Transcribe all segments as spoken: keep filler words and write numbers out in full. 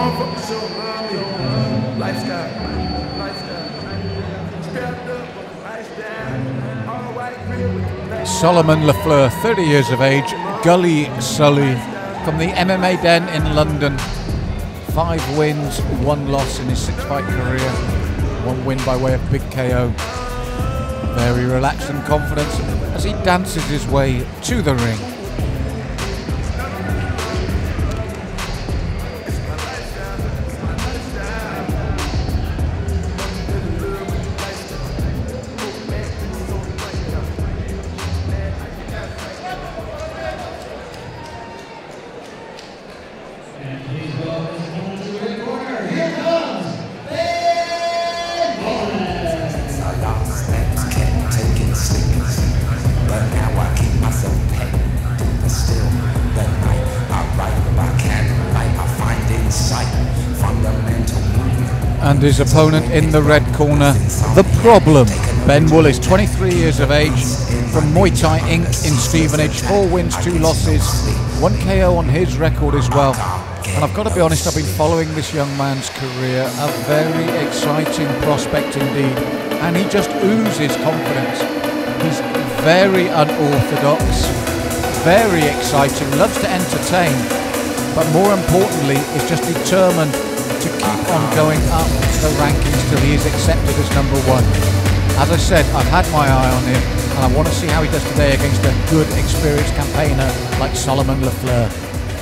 Solomon LaFleur, thirty years of age, Gully Sully, from the M M A Den in London. Five wins, one loss in his six-fight career. One win by way of big K O. Very relaxed and confident as he dances his way to the ring. And his opponent in the red corner, The Problem, Ben Woolis, twenty-three years of age, from Muay Thai Incorporated in Stevenage, four wins, two losses, one K O on his record as well. And I've got to be honest, I've been following this young man's career, a very exciting prospect indeed, and he just oozes confidence. He's very unorthodox, very exciting, loves to entertain, but more importantly is just determined to keep on going up the rankings till he is accepted as number one. As I said, I've had my eye on him, and I want to see how he does today against a good, experienced campaigner like Solomon LaFleur.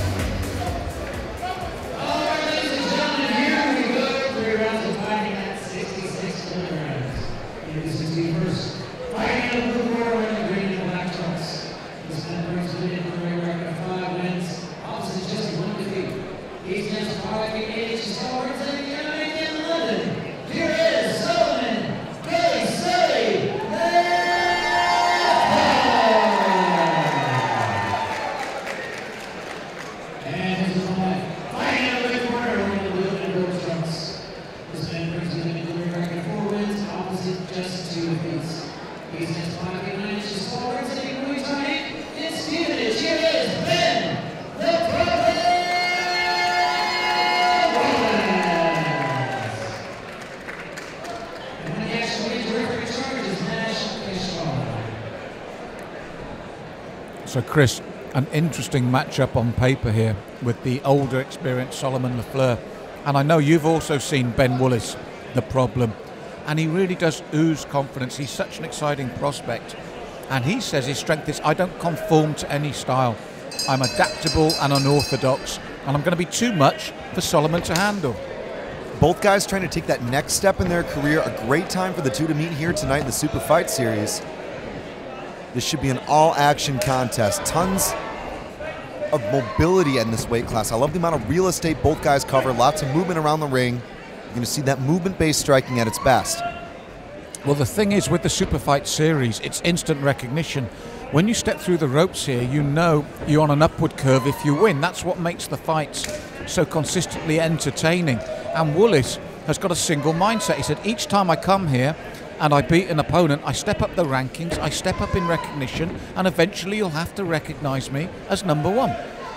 So Chris, an interesting matchup on paper here with the older, experienced Solomon LaFleur. And I know you've also seen Ben Woolis, The Problem. And he really does ooze confidence. He's such an exciting prospect. And he says his strength is, I don't conform to any style. I'm adaptable and unorthodox. And I'm going to be too much for Solomon to handle. Both guys trying to take that next step in their career. A great time for the two to meet here tonight in the Super Fight Series. This should be an all-action contest. Tons of mobility in this weight class. I love the amount of real estate both guys cover. Lots of movement around the ring. You're going to see that movement-based striking at its best. Well, the thing is with the Super Fight Series, it's instant recognition. When you step through the ropes here, you know you're on an upward curve if you win. That's what makes the fights so consistently entertaining. And Woolis has got a single mindset. He said, each time I come here and I beat an opponent, I step up the rankings, I step up in recognition, and eventually you'll have to recognize me as number one.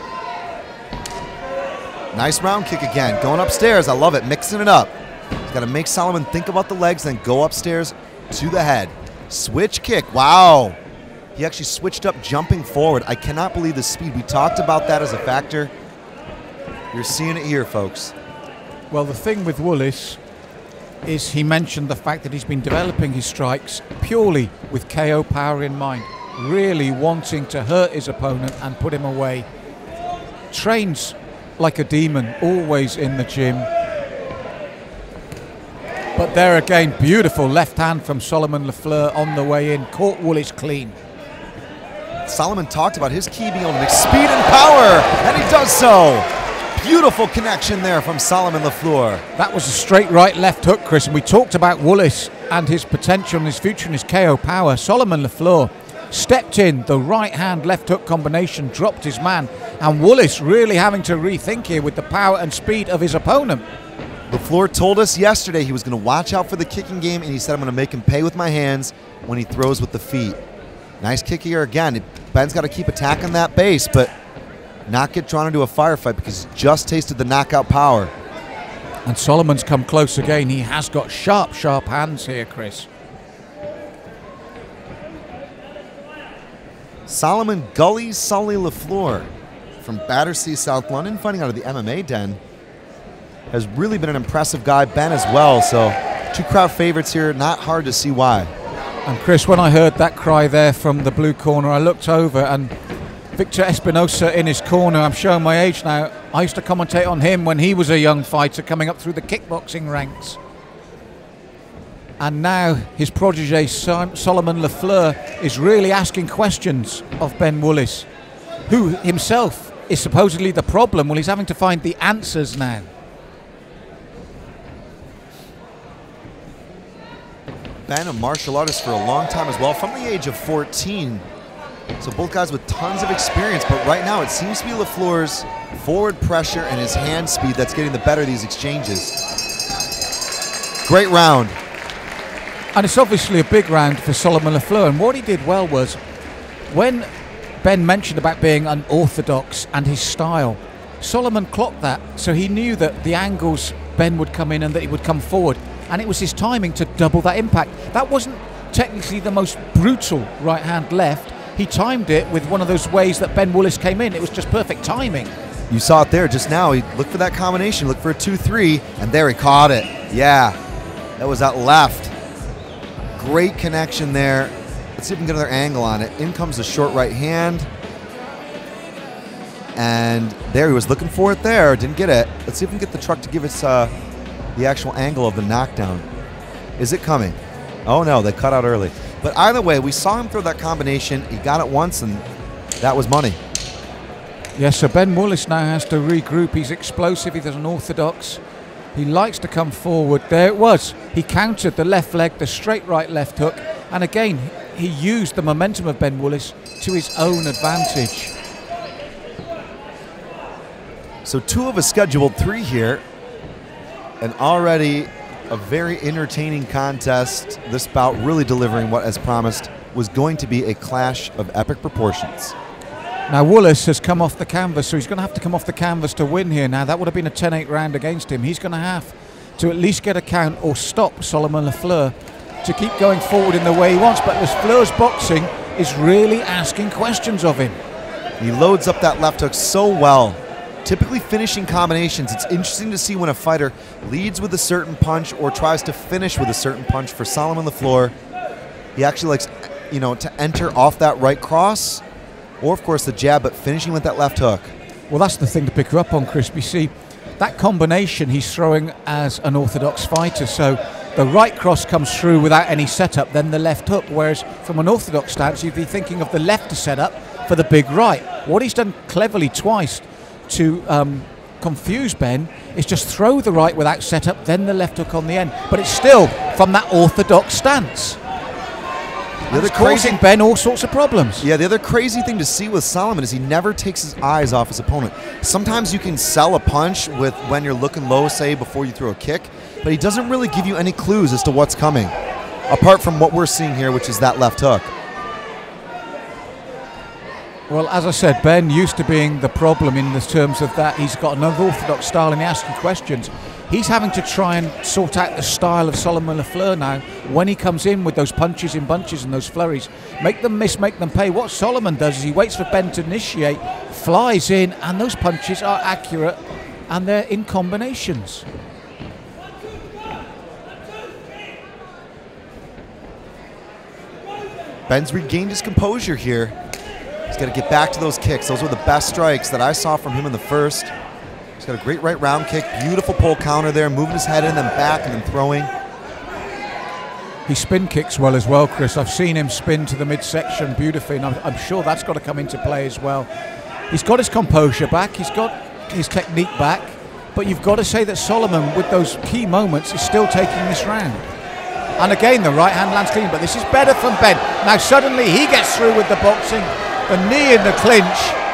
Nice round kick again. Going upstairs, I love it, mixing it up. He's got to make Solomon think about the legs, then go upstairs to the head. Switch kick, wow. He actually switched up, jumping forward. I cannot believe the speed. We talked about that as a factor. You're seeing it here, folks. Well, the thing with Woolis is he mentioned the fact that he's been developing his strikes purely with K O power in mind, really wanting to hurt his opponent and put him away. Trains like a demon, always in the gym. But there again, beautiful left hand from Solomon LaFleur on the way in, caught Woolis clean. Solomon talked about his key being able to mix speed and power, and he does so. Beautiful connection there from Solomon LaFleur. That was a straight right left hook, Chris, and we talked about Woolis and his potential and his future and his K O power. Solomon LaFleur stepped in, the right hand left hook combination, dropped his man, and Woolis really having to rethink here with the power and speed of his opponent. LaFleur told us yesterday he was going to watch out for the kicking game, and he said, I'm going to make him pay with my hands when he throws with the feet. Nice kick here again. Ben's got to keep attacking that base, but not get drawn into a firefight because he just tasted the knockout power And Solomon's come close again. He has got sharp, sharp hands here, Chris. Solomon Gully Sully LaFleur from Battersea, South London, fighting out of the M M A Den. Has really been an impressive guy. Ben as well, so two crowd favorites here. Not hard to see why. And Chris, when I heard that cry there from the blue corner, I looked over and Victor Espinosa in his corner. I'm showing my age now. I used to commentate on him when he was a young fighter coming up through the kickboxing ranks. And now his protege, Solomon LaFleur, is really asking questions of Ben Woolis, who himself is supposedly the problem. Well, he's having to find the answers now. Ben, a martial artist for a long time as well, from the age of fourteen. So both guys with tons of experience, but right now it seems to be LaFleur's forward pressure and his hand speed that's getting the better of these exchanges. Great round. And it's obviously a big round for Solomon LaFleur, and what he did well was, when Ben mentioned about being unorthodox and his style, Solomon clocked that, so he knew that the angles Ben would come in and that he would come forward, and it was his timing to double that impact. That wasn't technically the most brutal right hand left. He timed it with one of those ways that Ben Woolis came in. It was just perfect timing. You saw it there just now. He looked for that combination, looked for a two three, and there he caught it. Yeah, that was that left. Great connection there. Let's see if we can get another angle on it. In comes the short right hand. And there he was looking for it there. Didn't get it. Let's see if we can get the truck to give us uh, the actual angle of the knockdown. Is it coming? Oh no, they cut out early. But either way, we saw him throw that combination. He got it once, and that was money. Yes, so Ben Woolis now has to regroup. He's explosive. He's unorthodox. He likes to come forward. There it was. He countered the left leg, the straight right left hook. And again, he used the momentum of Ben Woolis to his own advantage. So two of a scheduled three here. And already a very entertaining contest. This bout really delivering what, as promised, was going to be a clash of epic proportions. Now Woolis has come off the canvas, so he's going to have to come off the canvas to win here. Now that would have been a ten eight round against him. He's going to have to at least get a count or stop Solomon LaFleur to keep going forward in the way he wants. But LaFleur's boxing is really asking questions of him. He loads up that left hook so well. Typically finishing combinations. It's interesting to see when a fighter leads with a certain punch or tries to finish with a certain punch. For Solomon LaFleur, he actually likes, you know, to enter off that right cross, or of course the jab, but finishing with that left hook. Well, that's the thing to pick her up on, Chris. You see, that combination he's throwing as an orthodox fighter. So the right cross comes through without any setup, then the left hook. Whereas from an orthodox stance, you'd be thinking of the left to set up for the big right. What he's done cleverly twice to um, confuse Ben is just throw the right without setup, then the left hook on the end. But it's still from that orthodox stance. The other causing Ben all sorts of problems. Yeah, the other crazy thing to see with Solomon is he never takes his eyes off his opponent. Sometimes you can sell a punch with when you're looking low, say, before you throw a kick, but he doesn't really give you any clues as to what's coming, apart from what we're seeing here, which is that left hook. Well, as I said, Ben used to being the problem in the terms of that he's got an unorthodox style and he asks you questions. He's having to try and sort out the style of Solomon LaFleur now when he comes in with those punches in bunches and those flurries. Make them miss, make them pay. What Solomon does is he waits for Ben to initiate, flies in, and those punches are accurate and they're in combinations. Ben's regained his composure here. He's got to get back to those kicks. Those were the best strikes that I saw from him in the first. He's got a great right round kick, beautiful pull counter there, moving his head in, then back, and then throwing. He spin kicks well as well, Chris. I've seen him spin to the midsection beautifully, and I'm, I'm sure that's got to come into play as well. He's got his composure back, he's got his technique back, but you've got to say that Solomon, with those key moments, is still taking this round. And again, the right hand lands clean, but this is better from Ben. Now suddenly he gets through with the boxing, the knee in the clinch.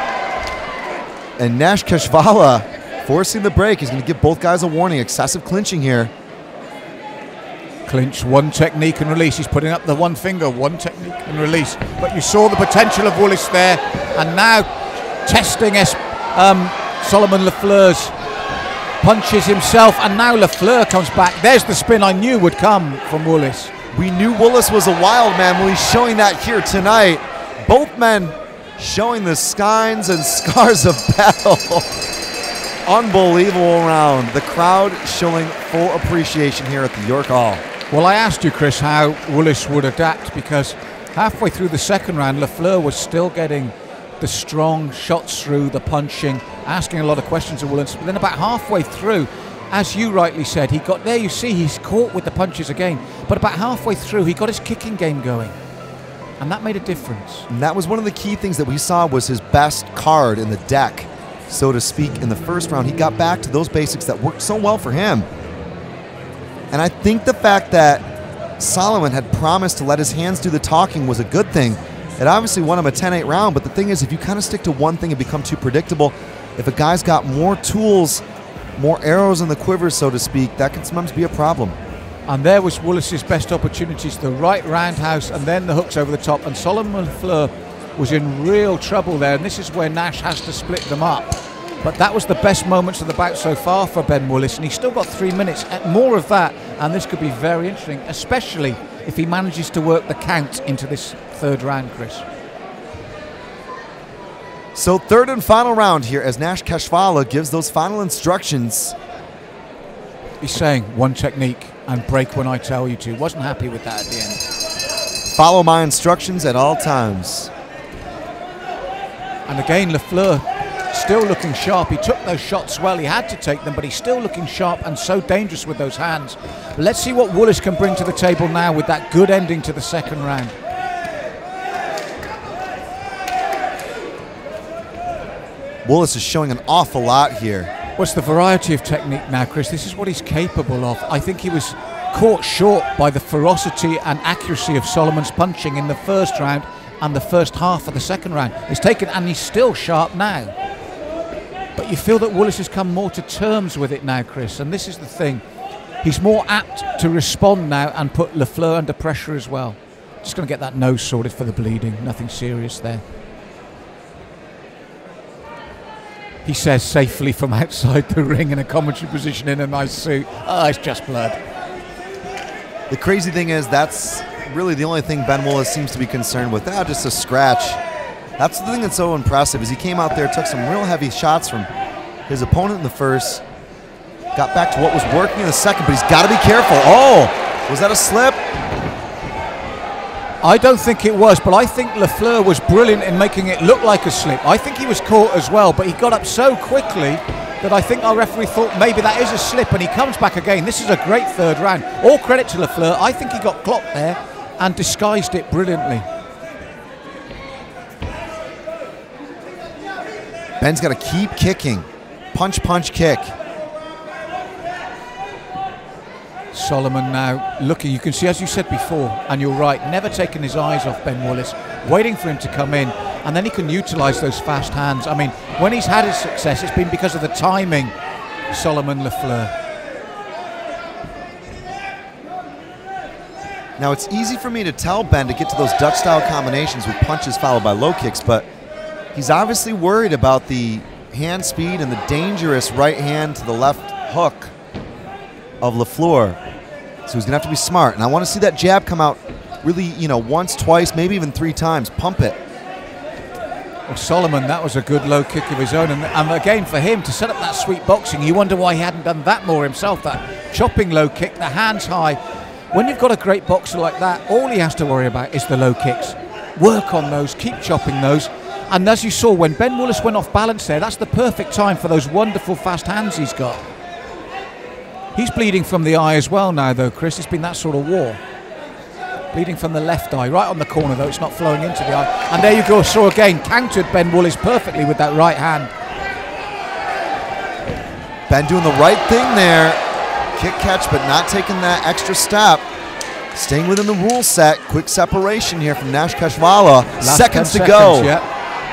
And Nash Keshvala forcing the break. He's going to give both guys a warning. Excessive clinching here. Clinch, one technique and release. He's putting up the one finger, one technique and release. But you saw the potential of Woolis there, and now testing um, Solomon LaFleur's punches himself, and now Lafleur comes back. There's the spin I knew would come from Willis. We knew Willis was a wild man when he's showing that here tonight. Both men showing the signs and scars of battle. Unbelievable round. The crowd showing full appreciation here at the York Hall. Well, I asked you, Chris, how Willis would adapt, because halfway through the second round, Lafleur was still getting the strong shots through, the punching, asking a lot of questions of Willis. But then about halfway through, as you rightly said, he got there. You see, he's caught with the punches again. But about halfway through, he got his kicking game going. And that made a difference. And that was one of the key things that we saw was his best card in the deck, so to speak, in the first round. He got back to those basics that worked so well for him. And I think the fact that Solomon had promised to let his hands do the talking was a good thing. It obviously won him a ten eight round, but the thing is, if you kind of stick to one thing and become too predictable, if a guy's got more tools, more arrows in the quiver, so to speak, that can sometimes be a problem. And there was Willis's best opportunities, the right roundhouse and then the hooks over the top. And Solomon Lafleur was in real trouble there, and this is where Nash has to split them up. But that was the best moments of the bout so far for Ben Willis, and he's still got three minutes. More of that, and this could be very interesting, especially if he manages to work the count into this third round, Chris. So third and final round here as Nash Keshvala gives those final instructions. He's saying one technique and break when I tell you to. Wasn't happy with that at the end. Follow my instructions at all times. And again, Lafleur still looking sharp. He took those shots well. He had to take them, but he's still looking sharp and so dangerous with those hands. Let's see what Willis can bring to the table now with that good ending to the second round. Willis is showing an awful lot here. What's the variety of technique now, Chris? This is what he's capable of. I think he was caught short by the ferocity and accuracy of Solomon's punching in the first round and the first half of the second round. He's taken, and he's still sharp now. But you feel that Willis has come more to terms with it now, Chris, and this is the thing. He's more apt to respond now and put Lafleur under pressure as well. Just going to get that nose sorted for the bleeding. Nothing serious there. He says safely from outside the ring in a commentary position in a nice suit. Oh, it's just blood. The crazy thing is that's really the only thing Ben Willis seems to be concerned with. Ah, just a scratch. That's the thing that's so impressive is he came out there, took some real heavy shots from his opponent in the first, got back to what was working in the second, but he's got to be careful. Oh, was that a slip? I don't think it was, but I think Lafleur was brilliant in making it look like a slip. I think he was caught as well, but he got up so quickly that I think our referee thought maybe that is a slip, and he comes back again. This is a great third round. All credit to Lafleur. I think he got clocked there and disguised it brilliantly. Ben's got to keep kicking. Punch, punch, kick. Solomon now looking, you can see, as you said before, and you're right, never taking his eyes off Ben Willis, waiting for him to come in, and then he can utilize those fast hands. I mean, when he's had his success, it's been because of the timing, Solomon Lafleur. Now, it's easy for me to tell Ben to get to those Dutch-style combinations with punches followed by low kicks, but he's obviously worried about the hand speed and the dangerous right hand to the left hook of Lafleur. So he's going to have to be smart. And I want to see that jab come out really, you know, once, twice, maybe even three times. Pump it. Well, Solomon, that was a good low kick of his own. And, and again, for him to set up that sweet boxing, you wonder why he hadn't done that more himself. That chopping low kick, the hands high. When you've got a great boxer like that, all he has to worry about is the low kicks. Work on those, keep chopping those. And as you saw, when Ben Willis went off balance there, that's the perfect time for those wonderful fast hands he's got. He's bleeding from the eye as well now, though, Chris. It's been that sort of war. Bleeding from the left eye, right on the corner, though. It's not flowing into the eye. And there you go. So again, countered Ben Willis perfectly with that right hand. Ben doing the right thing there. Kick catch, but not taking that extra step. Staying within the rule set. Quick separation here from Nash Keshvala. Seconds to seconds, go. Yeah.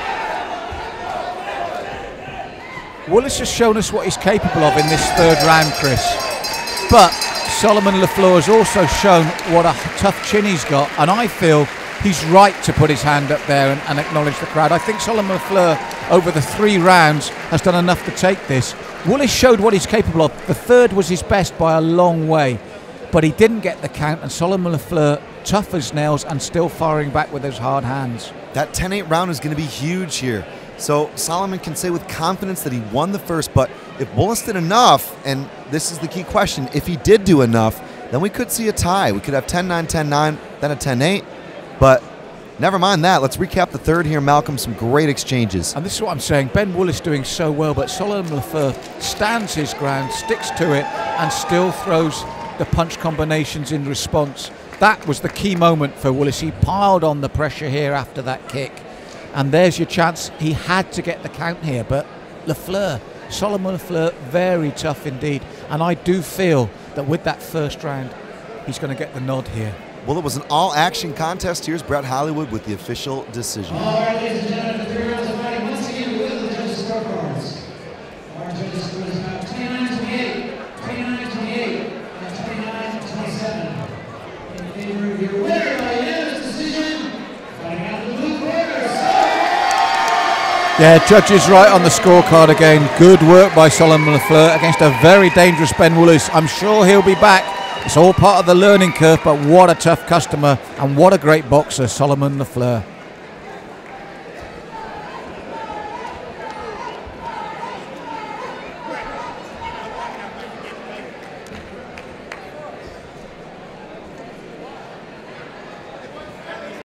Willis has shown us what he's capable of in this third round, Chris. But Solomon Lafleur has also shown what a tough chin he's got, and I feel he's right to put his hand up there and, and acknowledge the crowd. I think Solomon Lafleur over the three rounds has done enough to take this. Willis showed what he's capable of. The third was his best by a long way, but he didn't get the count, and Solomon Lafleur, tough as nails and still firing back with those hard hands. That ten eight round is going to be huge here. So Solomon can say with confidence that he won the first, but if Willis did enough, and this is the key question, if he did do enough, then we could see a tie. We could have ten nine, ten nine, then a ten eight, but never mind that. Let's recap the third here, Malcolm. Some great exchanges. And this is what I'm saying. Ben Willis doing so well, but Solomon Lafleur stands his ground, sticks to it, and still throws the punch combinations in response. That was the key moment for Willis. He piled on the pressure here after that kick. And there's your chance. He had to get the count here, but Lafleur, Solomon Lafleur, very tough indeed. And I do feel that with that first round, he's going to get the nod here. Well, it was an all-action contest. Here's Brett Hollywood with the official decision. All right, ladies and gentlemen, the three rounds of fighting once again with the judges' scorecards. Our judges scores now twenty-nine twenty-eight, twenty-nine twenty-eight, and twenty-nine twenty-seven. In favor of your winner by unanimous decision, fighting out the blue corner. Yeah, judges right on the scorecard again. Good work by Solomon Lafleur against a very dangerous Ben Willis. I'm sure he'll be back. It's all part of the learning curve, but what a tough customer and what a great boxer, Solomon Lafleur.